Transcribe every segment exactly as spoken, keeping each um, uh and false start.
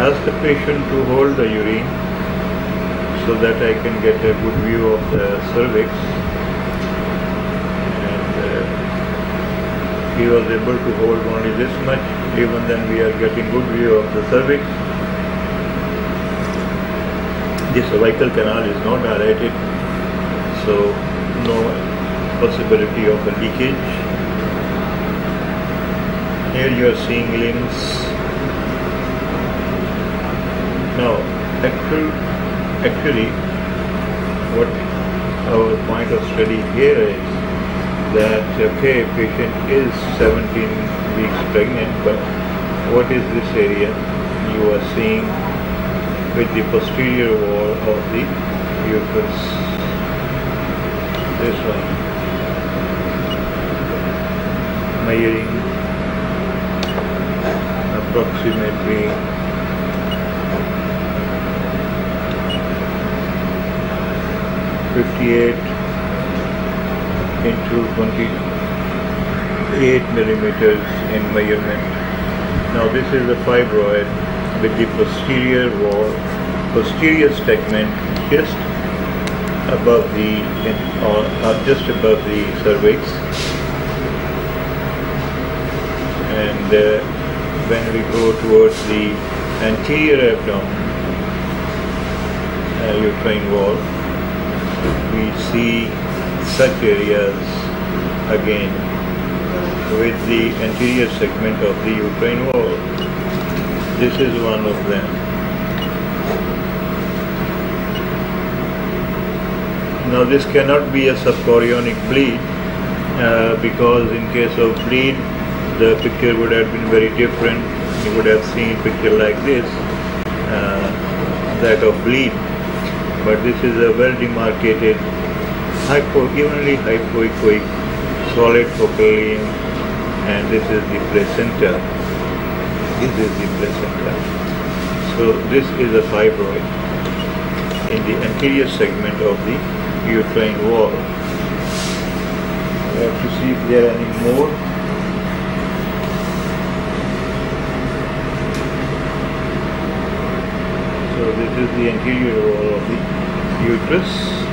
ask the patient to hold the urine so that I can get a good view of the cervix, and uh, he was able to hold only this much. Even then we are getting good view of the cervix. The cervical canal is not dilated, so no possibility of a leakage. Here you are seeing limbs. Now, actual, actually, what our point of study here is that, okay, patient is seventeen weeks pregnant, but what is this area you are seeing with the posterior wall of the uterus? This one. Measuring approximately fifty-eight into twenty-eight millimeters in measurement. Now this is the fibroid with the posterior wall, posterior segment just above the, or, or just above the cervix, and uh, when we go towards the anterior abdomen, uh, uterine wall, we see such areas again with the anterior segment of the uterine wall. This is one of them. Now this cannot be a subchorionic bleed, uh, because in case of bleed the picture would have been very different. You would have seen a picture like this, uh, that of bleed. But this is a well demarcated, hypo, evenly hypoechoic solid focal, and this is the placenta. This is the placenta. So this is a fibroid in the anterior segment of the uterine wall. We have to see if there are any more. So this is the anterior wall of the uterus,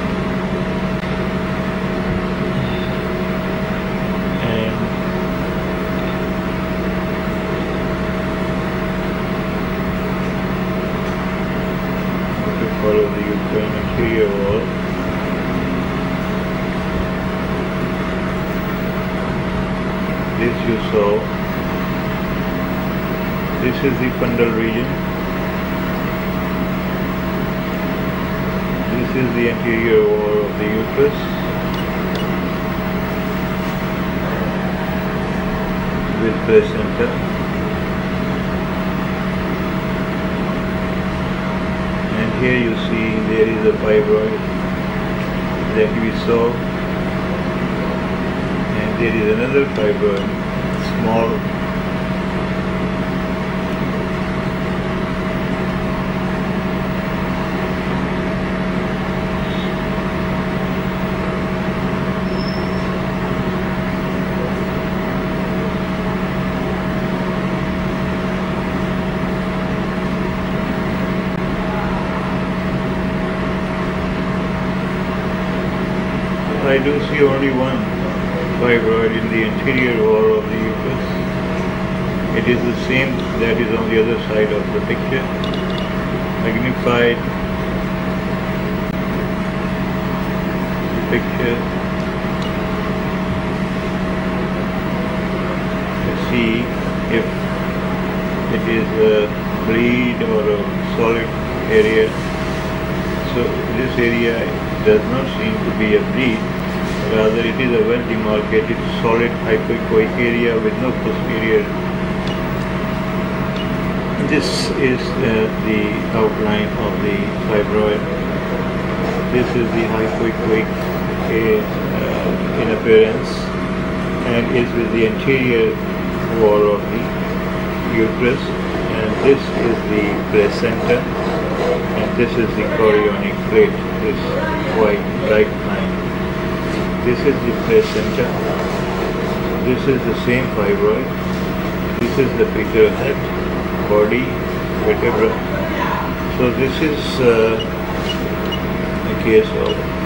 and to follow the uterine anterior wall. This you saw. This is the fundal region. This is the anterior wall of the uterus. With placenta. And here you see there is a fibroid that we saw. And there is another fibroid, small. I do see only one fibroid in the anterior wall of the uterus. It is the same that is on the other side of the picture, magnified the picture to see if it is a bleed or a solid area. So this area does not seem to be a bleed. Rather, it is a well demarcated solid hypoechoic area with no posterior. This is uh, the outline of the fibroid. This is the hypoechoic uh, in appearance, and is with the anterior wall of the uterus. And this is the placenta, and this is the chorionic plate, this white bright line. This is the placenta. This is the same fibroid. This is the fetal head, body, vertebra. So this is uh, a case of